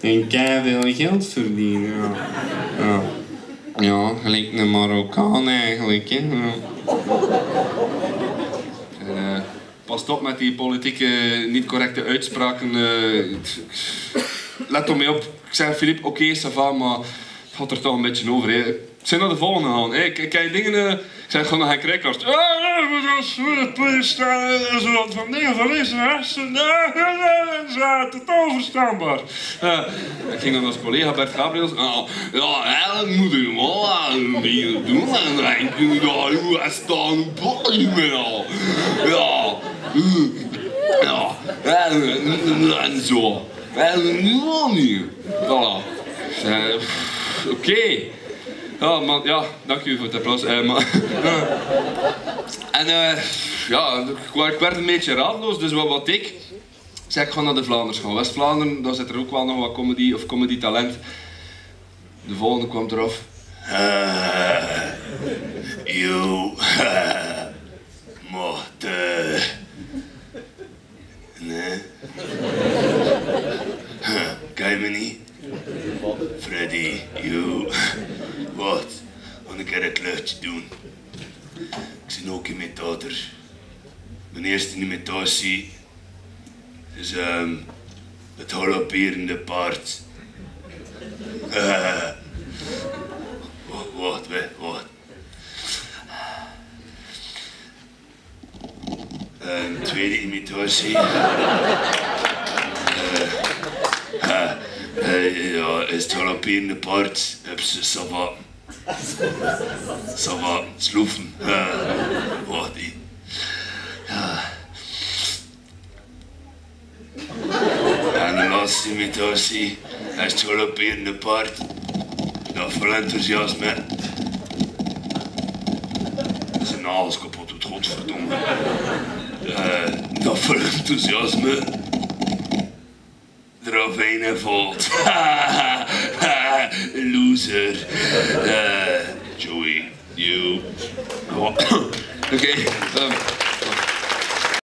En keiveel geld verdienen, ja. Ja. Ja, gelijk een Marokkaan eigenlijk, hè. Ja. Pas op met die politieke, niet correcte uitspraken. Let er mee op. Ik zeg, Filip, oké, ça va, maar het gaat er toch een beetje over. Hè. Ik zijn naar de volgende gaan. Hey, ik kan je dingen... Ik zeg, gewoon naar een krijgkast. Zo wat van dingen van links en rechts. Totaal verstaanbaar. Ik ging dan als collega Bert Gabriels. Ja, eigenlijk moet je wel een beetje doen. En denk je, hoe is het dan? Al. Ja. Ja. En zo. En nu al niet. Voilà. Oké. Ja, man, ja, dank u voor het applaus. Ja, ik werd een beetje raadloos, dus wat ik zeg, ik ga naar de Vlaanders gaan. West-Vlaanderen, daar zit er ook wel nog wat comedy of comedy talent. De volgende kwam eraf. Mocht, nee. Kan je me niet? Freddy, wat? Ga ik een kluchtje doen? Ik ben ook imitator. Mijn eerste imitatie is het galopperende paard. Wacht. Tweede imitatie. Ja, is het galopperende paard. Heb ze Sava. Sloefen. Wacht, ja. En de laatste imitatie is het galopperende paard. Dat vol enthousiasme. Zijn nagels kapot doet, godverdomme. Dat vol enthousiasme. Ravijnen valt. Loser. Joey, you. Oké.